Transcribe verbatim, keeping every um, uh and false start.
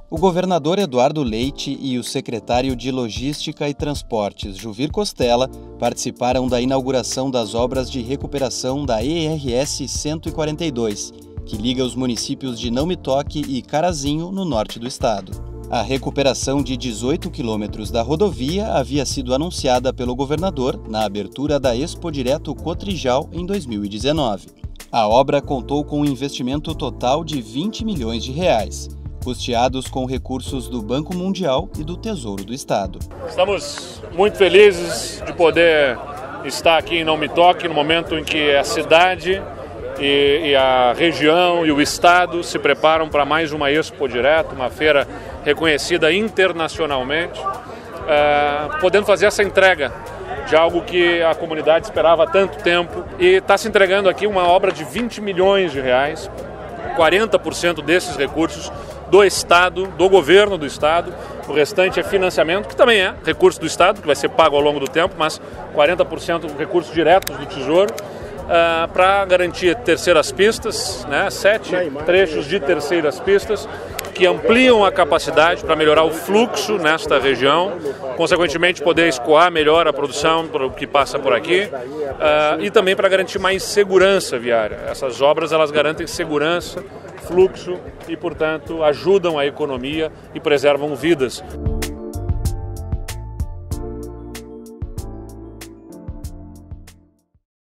O governador Eduardo Leite e o secretário de Logística e Transportes, Juvir Costella, participaram da inauguração das obras de recuperação da E R S cento e quarenta e dois, que liga os municípios de Não Me Toque e Carazinho, no norte do estado. A recuperação de dezoito quilômetros da rodovia havia sido anunciada pelo governador na abertura da Expo Direto Cotrijal em dois mil e dezenove. A obra contou com um investimento total de vinte milhões de reais. Custeados com recursos do Banco Mundial e do Tesouro do Estado. Estamos muito felizes de poder estar aqui em Não Me Toque, no momento em que a cidade e, e a região e o Estado se preparam para mais uma Expo Direto, uma feira reconhecida internacionalmente, uh, podendo fazer essa entrega de algo que a comunidade esperava há tanto tempo, e está se entregando aqui uma obra de vinte milhões de reais, quarenta por cento desses recursos do Estado, do governo do Estado, o restante é financiamento, que também é recurso do Estado, que vai ser pago ao longo do tempo, mas quarenta por cento recursos diretos do Tesouro, uh, para garantir terceiras pistas, né, sete trechos de terceiras pistas, que ampliam a capacidade para melhorar o fluxo nesta região, consequentemente poder escoar melhor a produção que passa por aqui, uh, e também para garantir mais segurança viária. Essas obras elas garantem segurança, fluxo e, portanto, ajudam a economia e preservam vidas.